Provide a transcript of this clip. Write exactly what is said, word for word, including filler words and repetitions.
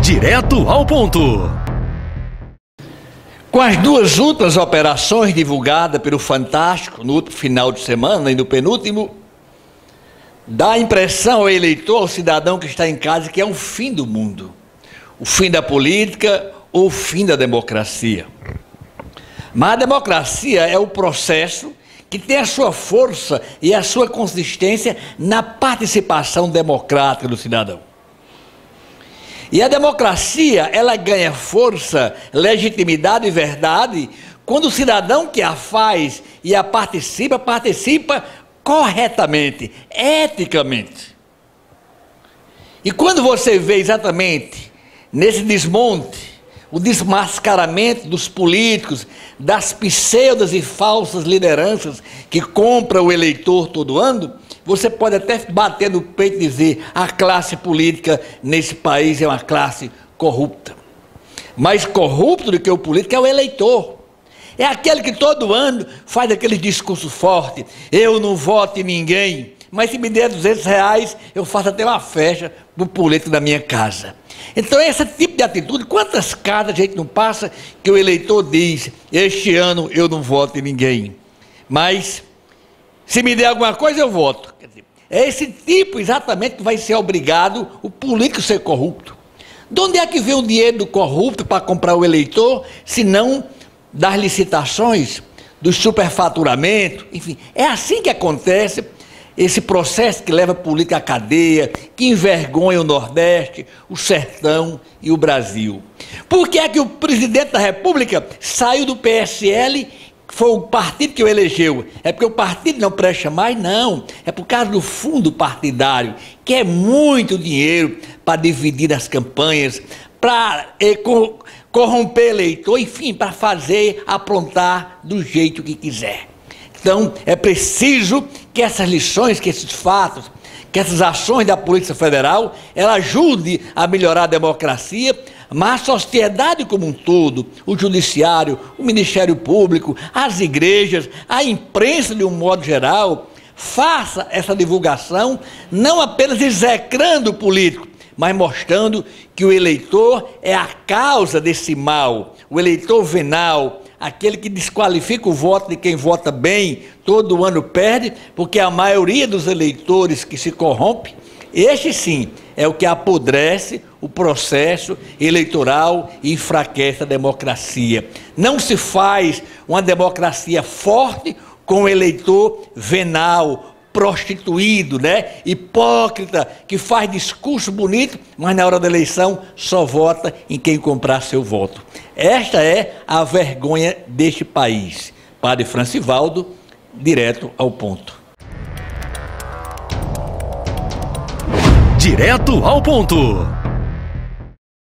Direto ao ponto. Com as duas últimas operações divulgadas pelo Fantástico no último final de semana e no penúltimo, dá a impressão ao eleitor, ao cidadão que está em casa, que é o fim do mundo, o fim da política ou o fim da democracia. Mas a democracia é o processo que tem a sua força e a sua consistência na participação democrática do cidadão. E a democracia, ela ganha força, legitimidade e verdade quando o cidadão que a faz e a participa, participa corretamente, eticamente. E quando você vê exatamente nesse desmonte, o desmascaramento dos políticos, das pseudas e falsas lideranças que compram o eleitor todo ano, você pode até bater no peito e dizer: a classe política nesse país é uma classe corrupta. Mais corrupto do que o político é o eleitor. É aquele que todo ano faz aquele discurso forte: eu não voto em ninguém, mas se me der duzentos reais, eu faço até uma festa para o político da minha casa. Então, esse tipo de atitude, quantas casas a gente não passa que o eleitor diz: este ano eu não voto em ninguém, mas se me der alguma coisa eu voto. Quer dizer, é esse tipo exatamente que vai ser obrigado o político a ser corrupto. De onde é que vem o dinheiro do corrupto para comprar o eleitor, se não das licitações, do superfaturamento? Enfim, é assim que acontece esse processo que leva a política à cadeia, que envergonha o Nordeste, o Sertão e o Brasil. Por que é que o presidente da República saiu do P S L, que foi o partido que o elegeu? É porque o partido não presta mais? Não. É por causa do fundo partidário, que é muito dinheiro para dividir as campanhas, para eh, cor corromper eleitor, enfim, para fazer, aprontar do jeito que quiser. Então, é preciso que essas lições, que esses fatos, que essas ações da Polícia Federal, ela ajude a melhorar a democracia, mas a sociedade como um todo, o judiciário, o Ministério Público, as igrejas, a imprensa de um modo geral, faça essa divulgação, não apenas execrando o político, mas mostrando que o eleitor é a causa desse mal, o eleitor venal, aquele que desqualifica o voto de quem vota bem, todo ano perde, porque a maioria dos eleitores que se corrompe, este sim é o que apodrece o processo eleitoral e enfraquece a democracia. Não se faz uma democracia forte com o eleitor venal, prostituído, né? Hipócrita, que faz discurso bonito, mas na hora da eleição só vota em quem comprar seu voto. Esta é a vergonha deste país. Padre Francivaldo, direto ao ponto. Direto ao ponto.